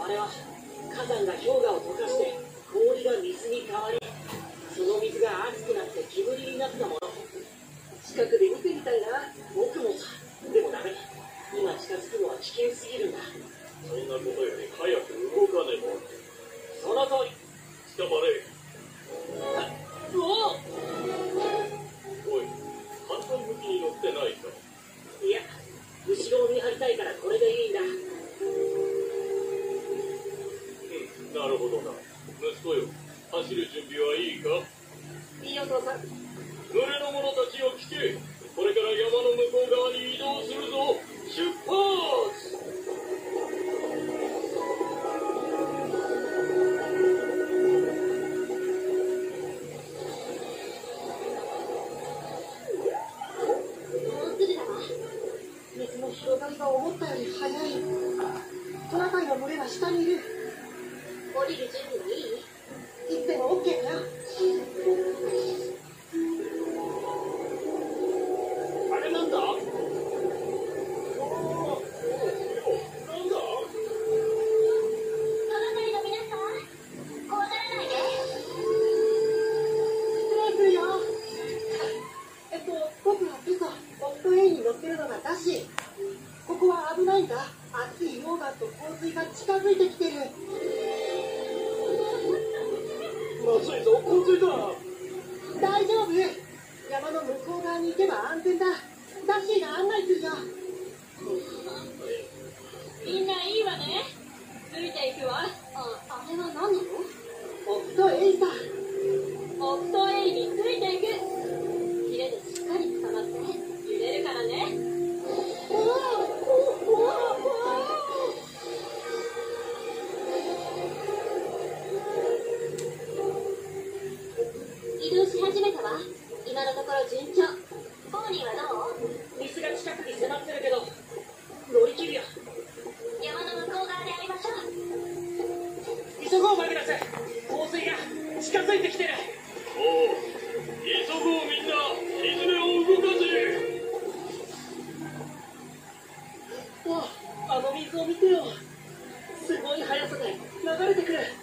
れは火山が氷河を溶かして氷が水に変わり、その水が熱くなって煙になったもの。近くで見てみたいな、僕もさ。でもダメだ、今近づくのは危険すぎるんだ。 そんなことより早く動かねば。 その通り。 捕まれ。 おおい、簡単武器に乗ってないか。 いや、後ろを見張りたいからこれでいいんだ。 なるほどな。息子よ、走る準備はいいか。 いいお父さん。 群れの者たちを聞け。これから山の向こう側に移動するぞ。出発。 水の広がりが思ったより速い。トナカイの群れは下にいる。降りる準備はいい？いつでも OK だよ。 あれなんだ？なんだ？ トナカイの皆さん、怖がらないで。 失礼するよ。僕は今朝オットエイに乗ってるのがダッシー。ここは危ないんだ。熱い溶岩と洪水が近づいてきてる。 まずいぞ、洪水だ。 大丈夫。山の向こう側に行けば安全だ。ダッシーが案内するよ。 みんないいわね。ついていくわ。あれは何なの？ オットエイさ。 オットエイについていく。ヒレでしっかり捕まって揺れるからね。移動し始めたわ。今のところ順調。ポーニーはどう？ 水が近くに迫ってるけど乗り切るよ。 山の向こう側で会いましょう。 急ごうマグナス。洪水が近づいてきてる。 おう、急ごうみんな。泉を動かせ。 あの水を見てよ。すごい速さで流れてくる。